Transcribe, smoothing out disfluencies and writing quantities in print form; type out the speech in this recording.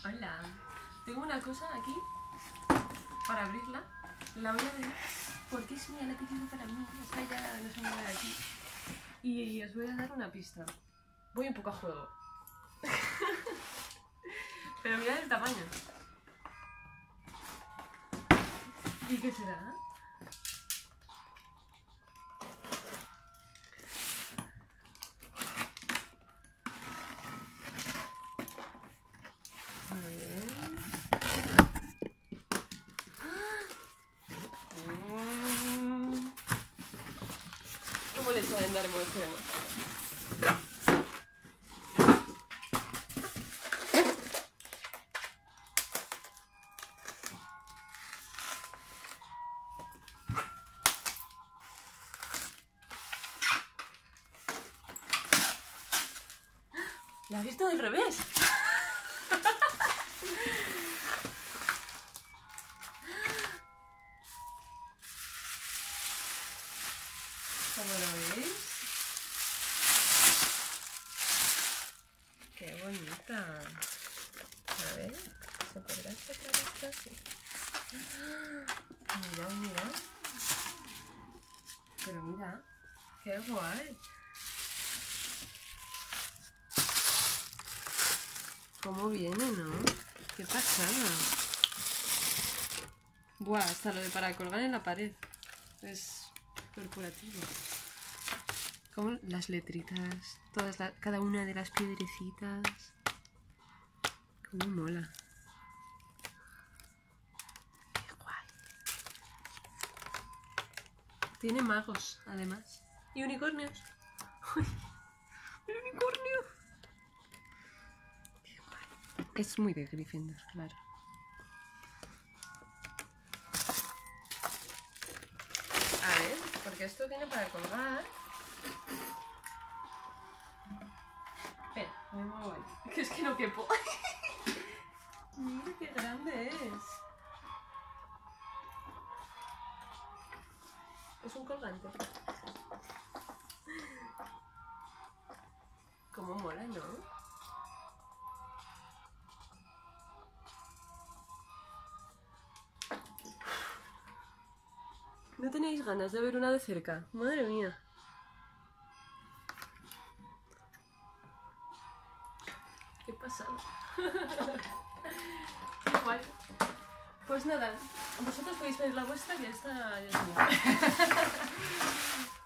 Hola. Tengo una cosa aquí para abrirla. La voy a abrir porque es mía, la he pedido para mí. Esta ya no se mueve de aquí. Y os voy a dar una pista. Voy un poco a juego. Pero mirad el tamaño. ¿Y qué será? A ver. ¿Cómo le saben dar emoción? ¿La has visto del revés? ¿Cómo lo veis? ¡Qué bonita! A ver, ¿se podrá sacar esto así? Mira, mira. Pero mira, qué guay. ¿Cómo viene, no? ¡Qué pasada! Buah, hasta lo de para colgar en la pared. Es corporativo. Como las letritas, cada una de las piedrecitas. Cómo mola. Qué guay. Tiene magos, además. Y unicornios. ¡Uy! ¡El unicornio! Qué guay. Es muy de Gryffindor, claro. A ver, porque esto tiene para colgar. Espera, me muevo ahí. Que es que no quepo. Mira qué grande es. Es un colgante. Cómo mola, ¿no? ¿No tenéis ganas de ver una de cerca? Madre mía. Qué pasada. Qué guay. Pues nada, vosotros podéis ver la vuestra, que esta ya es mía.